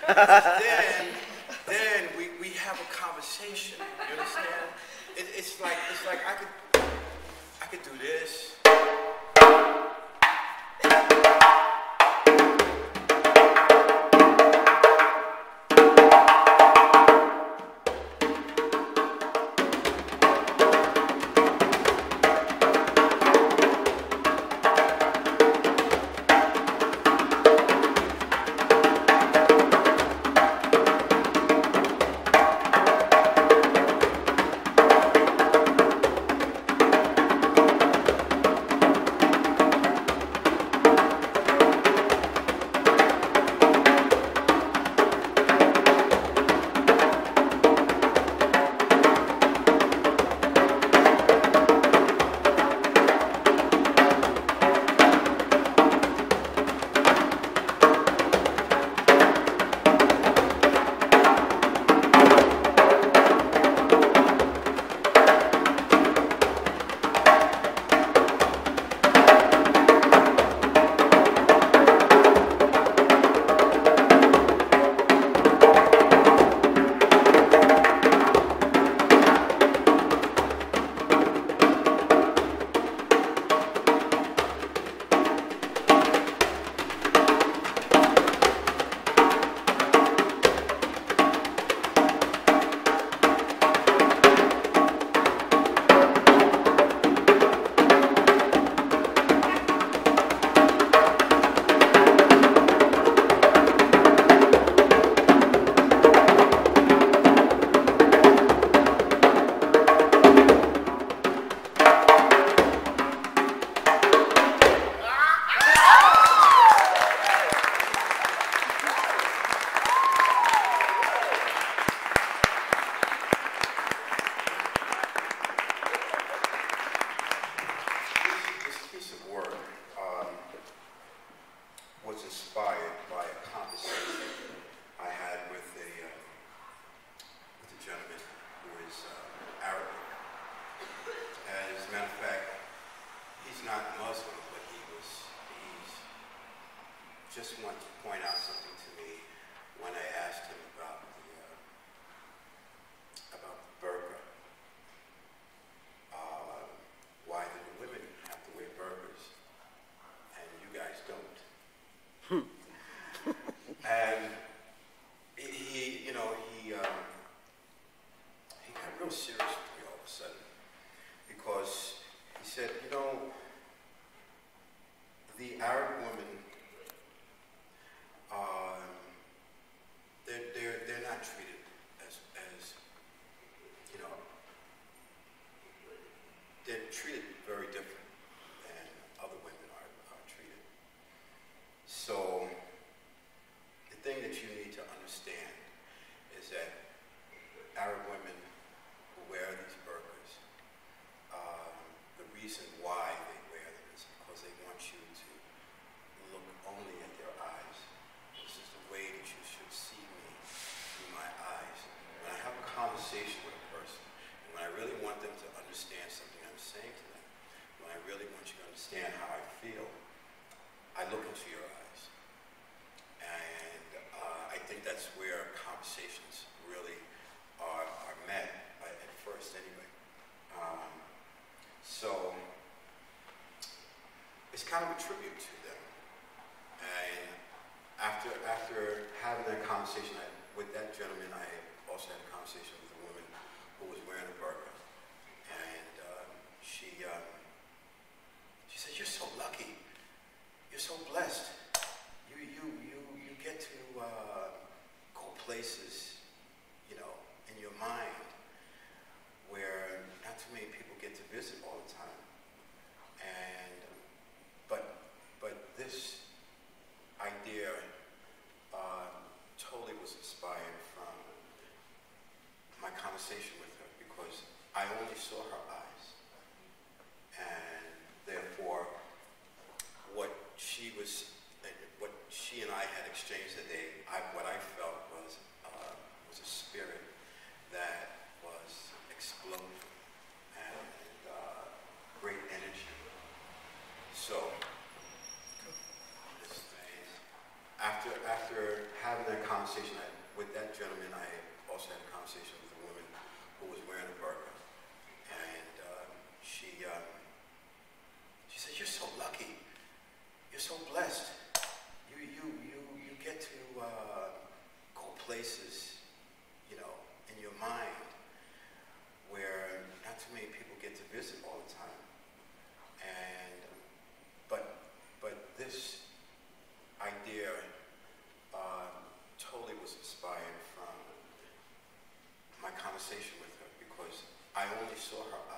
then we have a conversation. You understand? It's like I could do this. Was inspired by a conversation I had with a gentleman who is Arabic. As a matter of fact, he's not Muslim, but he's just wanted to point out something to me when I asked him about the burqa. Why do the women have to wear burqas and you guys don't? And he got real serious with me all of a sudden because he said, you know, the Arab women, they're not treated as you know, they're treated very different than other women are treated. So the thing that you need to understand is that Arab women who wear these burqas, the reason why they wear them is because they want you to look only at their eyes. This is the way that you should see me, through my eyes. When I have a conversation with a person, and when I really want them to understand something I'm saying to them, when I really want you to understand how I feel, I look into your eyes. And I think that's where conversations really are met at first anyway. So it's kind of a tribute to them. And after having that conversation with that gentleman, I also had a conversation with a woman who was wearing a burqa. And she said, "You're so lucky. You're so blessed. You get to go places, you know, in your mind where not too many people get to visit all the time. And but this idea totally was inspired from my conversation with her because I only saw her eyes, and therefore what she and I had exchanged that day, what I felt was a spirit that was exploding and great energy. So this phase, after after having that conversation with that gentleman, I also had a conversation with a woman who was wearing a burqa, and she said, "You're so lucky. You're so blessed. You get to go places, you know, in your mind where not too many people get to visit all the time." And but this idea totally was inspired from my conversation with her, because I only saw her